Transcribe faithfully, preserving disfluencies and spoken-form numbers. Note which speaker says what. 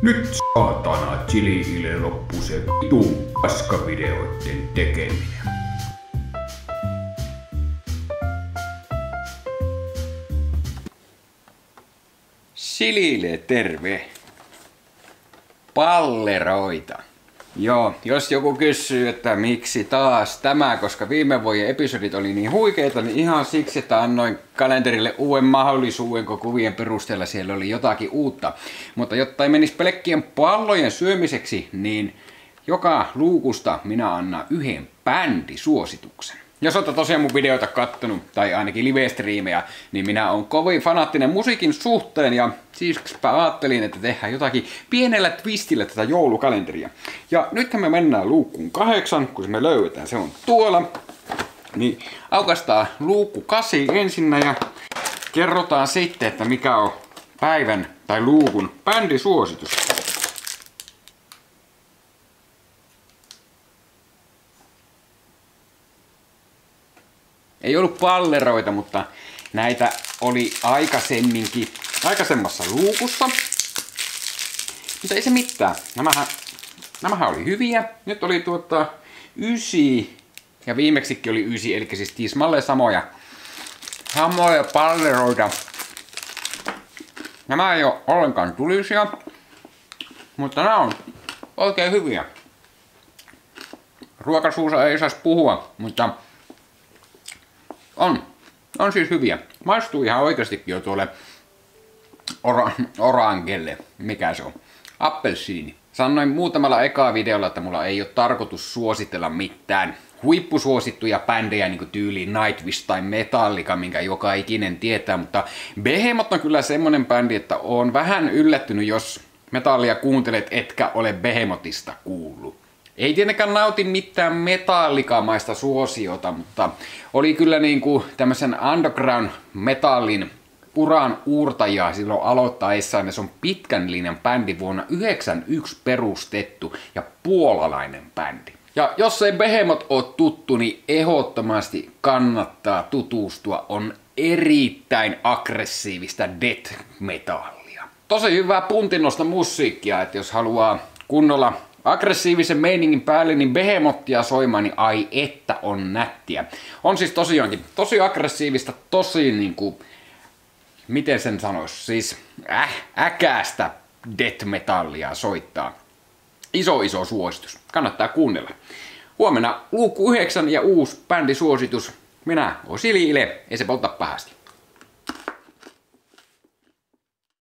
Speaker 1: Nyt saatana Chiliille loppu se vitun paskavideoiden tekeminen.
Speaker 2: Chilille terve. Palleroita. Joo, jos joku kysyy, että miksi taas tämä, koska viime vuoden episodit oli niin huikeita, niin ihan siksi, että annoin kalenterille uuden mahdollisuuden, kun kuvien perusteella siellä oli jotakin uutta. Mutta jotta ei menisi pelkkien pallojen syömiseksi, niin joka luukusta minä annan yhden bändisuosituksen. Jos olette tosiaan mun videoita kattonut, tai ainakin live-striimejä, niin minä olen kovin fanaattinen musiikin suhteen, ja siispä ajattelin, että tehdään jotakin pienellä twistillä tätä joulukalenteria. Ja nythän me mennään luukkuun kahdeksan, kun me löydetään, se on tuolla. Niin aukastaan luukku kasi ensinnä ja kerrotaan sitten, että mikä on päivän tai luukun bändisuositus. Ei ollut palleroita, mutta näitä oli aikaisemminkin, aikaisemmassa luukussa. Mutta ei se mitään. Nämähän, nämähän oli hyviä. Nyt oli tuota ysi ja viimeksikin oli ysi, eli siis tismalleen samoja, samoja palleroita. Nämä ei ole ollenkaan tulisia, mutta nämä on oikein hyviä. Ruokasuussa ei saisi puhua, mutta On. On siis hyviä. Maistuu ihan oikeastikin jo tuolle ora orangelle. Mikä se on? Appelsiini. Sanoin muutamalla ekaa videolla, että mulla ei ole tarkoitus suositella mitään huippusuosittuja bändejä niin kuin tyyliin Nightwish tai Metallica, minkä joka ikinen tietää, mutta Behemoth on kyllä semmonen bändi, että on vähän yllättynyt, jos metallia kuuntelet, etkä ole Behemothista kuullut. Ei tietenkään nauti mitään metallikamaista suosiota, mutta oli kyllä niinku tämmösen underground metallin uran uurtajaa silloin aloittaessaan, ja se on pitkän linjan bändi vuonna yhdeksänkymmentäyksi perustettu ja puolalainen bändi. Ja jos ei Behemoth ole tuttu, niin ehdottomasti kannattaa tutustua, on erittäin aggressiivista death metallia. Tosi hyvää puntinnosta musiikkia, että jos haluaa kunnolla aggressiivisen meiningin päälle, niin Behemothia soimaan, niin ai että on nättiä. On siis tosiaankin tosi aggressiivista, tosi niinku, miten sen sanois, siis äh, äkäästä death metallia soittaa. Iso iso suositus, kannattaa kuunnella. Huomenna luukku yhdeksän ja uusi bändisuositus. Minä oon Chilille, ei se polta pahasti.